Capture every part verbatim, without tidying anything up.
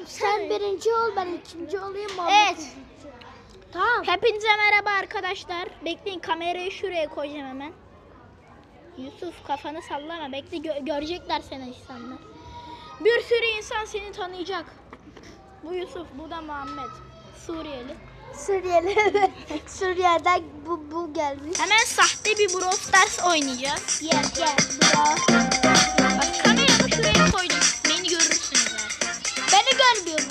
Sen birinci ol, ben ikinci olayım. Evet. Tamam. Hepinize merhaba arkadaşlar. Bekleyin, kamerayı şuraya koyacağım hemen. Yusuf kafanı sallama. Bekle, gö- görecekler seni insanlar. Bir sürü insan seni tanıyacak. Bu Yusuf, bu da Muhammed. Suriyeli. Suriyeli. Suriye'den bu, bu gelmiş. Hemen sahte bir Brawl Stars oynayacağız. Gel gel. Bravo. Bak, kameramı şuraya koydum. Beni görürsünüz zaten. Beni görmüyorum.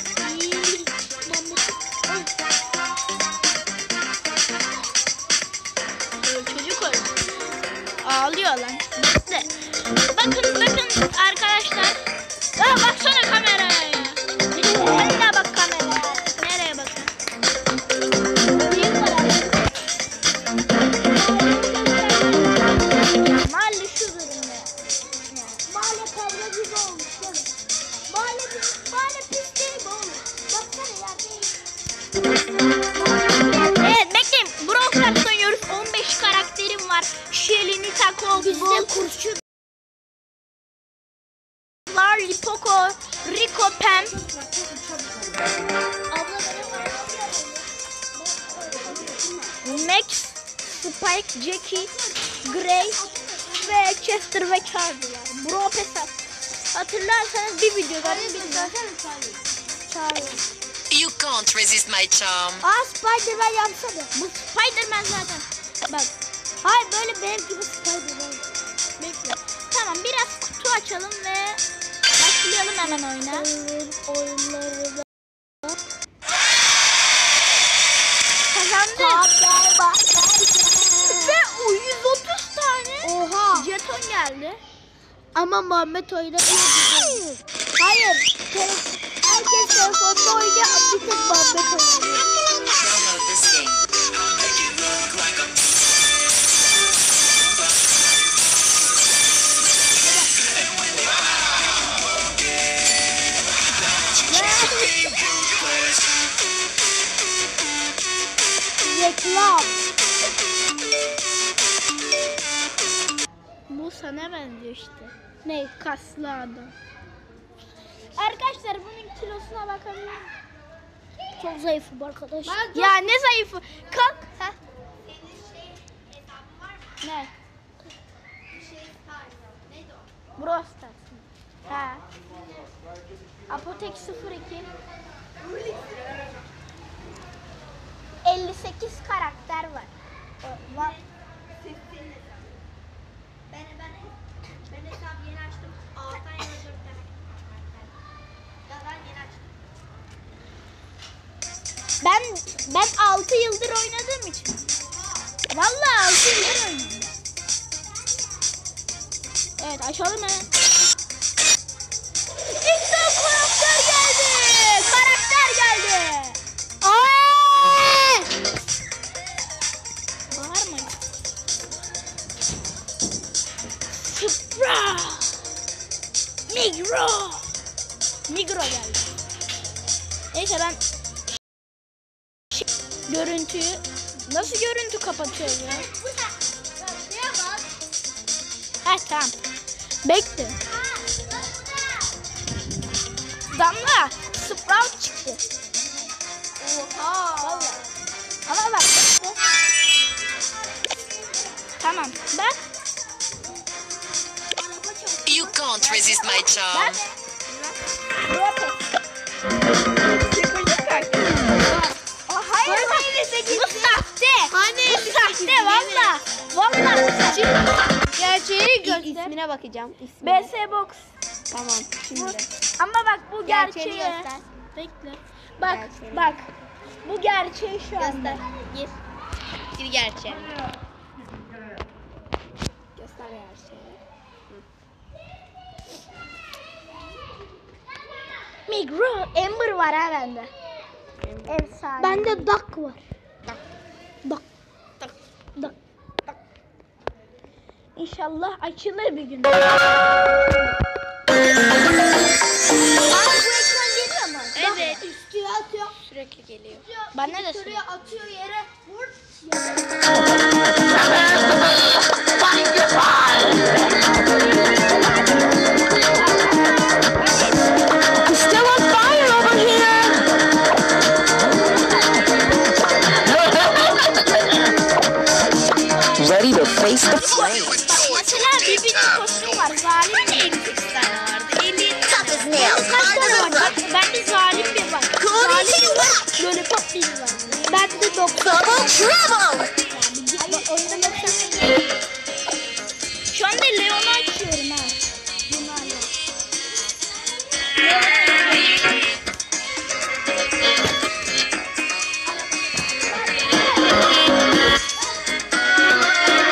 Çocuk öldü. Ağlıyor lan. Bekle. Bakın bakın arkadaşlar. Ya baksana kameraya ya. Sen de bak kameraya. Nereye bakın? Mahalle şu durumda. Mahalle kavga gibi olmuş değil mi? Mahalle, mahalle pis değil mi oğlum? Baksana ya değil. Evet, bekleyin. Brawl Stars oynuyoruz. on beş karakterim var. Shelly, Nita, Colt, Bizde kurşun. Larry, Poco, Rico, Pam. Abla benim Max, Spike, Jackie, Grace ve Chester ve Charlie var. Bro Pesat. Hatırlarsanız bir videoda bir video. You can't resist my charm. Aa, Spiderman yapsana. Bu Spiderman zaten. Bak, Hayır, böyle benim gibi Spiderman. bekle. Tamam, biraz kutu açalım ve başlayalım hemen oyuna. Oyunları da. Kazandık. Ve o yüz otuz tane Oha. jeton geldi. Ama Muhammed oyuna iyi. Hayır. Telef- Herkes telefonda oynuyor. Bir tek Muhammed oynuyor. Download this game. Reklam. Bu sana benziyor işte. Ne? Kaslı adam. Arkadaşlar bunun kilosuna bakabilir miyim? Çok zayıfım arkadaş. Ya ne zayıfı. Kalk. Heh. Ne? Brawl Stars. Ha. Apotek sıfır iki. elli sekiz karakter var. O- var. Ben ben ben hesap yeni açtım. Alttan yana dört tane karakter. Daha yeni açtım. Ben ben altı yıldır oynadığım için. Vallahi altı yıldır oynadım. Evet, açalım hemen. İşte karakter geldi. Karakter geldi. Aa! Bağırma. Supra. Migro. Migro geldi. Neyse, ben görüntüyü nasıl görüntü kapatıyoruz ya? Ha, tamam. Bekle. Damla, Sprout çıktı. Oha. Vallahi. Ama bak. Bekle. Tamam. Bak. You can't resist my charm. Bak. O hayır, bu sahte. Hani Bu sahte valla. Valla bu sahte. Gerçeği göster. İsmine bakacağım. B S Box. Tamam. Bu- Şimdi. Ama bak, bu Gerçeğini gerçeği. göster. Bekle. Bak Gerçeğini. bak. Bu gerçeği şu anda. Göster. Gir. Gir gerçeği. Göster gerçeği. Migro Ember var ha bende. Efsane. Bende Duck var. Dak. Dak. Dak. Dak. İnşallah açılır bir gün. Bana bu ekran geliyor mu? Evet. Üstüne atıyor. Sürekli geliyor. Bana da Şuraya atıyor yere. Vur. Still on fire! Place the flame. Mesela birbirinin kostümü var. Zalim de elli sekiz tane vardı. elli yedi tane Tough as var. nails. Kaç tane var? Bak, ben de zalim bir var. Zalim bir var. Lollipop bir var. Ben de doktor. Double trouble. Bak, oyunda baksan. Şu anda Leon'u açıyorum ha. Bunu al.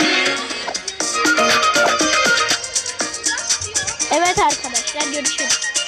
Evet arkadaşlar, görüşürüz.